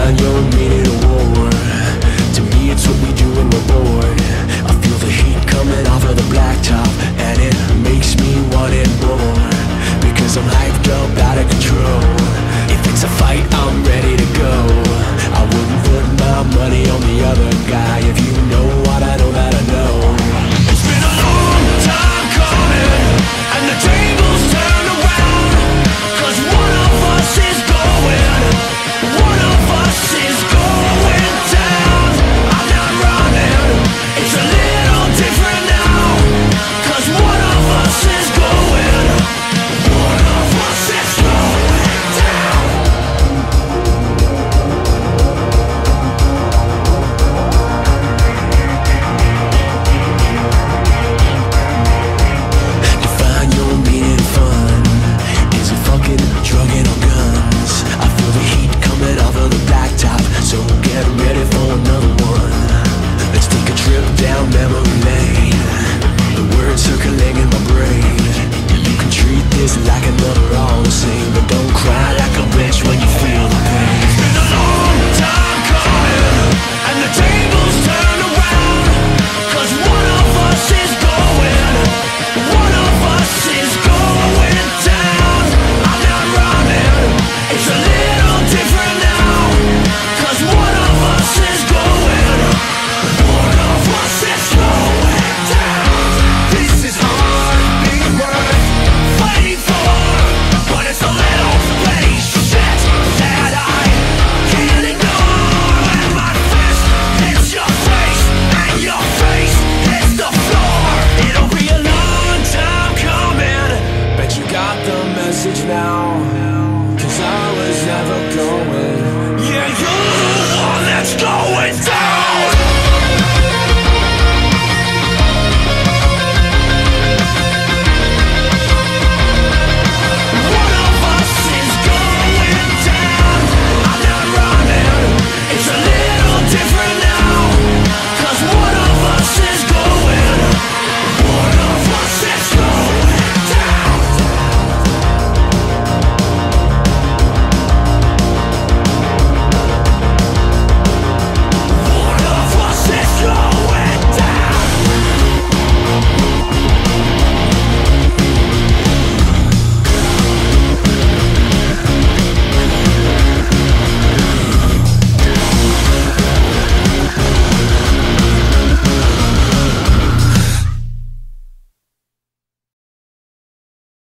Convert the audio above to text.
find your meaning in war. To me it's what we do when we're bored. I feel the heat coming off of the blacktop, and it makes me want it more, because I'm hyped up, out of control. If it's a fight, I'm ready to go. I wouldn't put my money on the other guy. If you know what I know, that I know. It's been a long time coming, and the tables turned around, 'cause one of us is going, one of us is going down. I'm not running, it's a little different now, 'cause one of us is going, one of us is going down. Define your meaning of fun. Is it fucking, drugging, or guns? I feel the heat coming off of the blacktop, so get ready for another one. Let's take a trip down memory lane. The words circling in my brain. You can treat this like another all the same, but don't cry like a bitch when you feel the pain. It's been a long time coming, and the tables turn around, 'cause one of us is going, one of us is going down. I'm not running, it's a little different now, 'cause one of us is going, one of us is going down. This is hard, big worth fighting for, but it's a little petty shit that I can't ignore. When my fist hits your face, and your face hits the floor, it'll be a long time coming. Bet you got the message now, 'cause I was never going. Yeah, you're the one that's going down.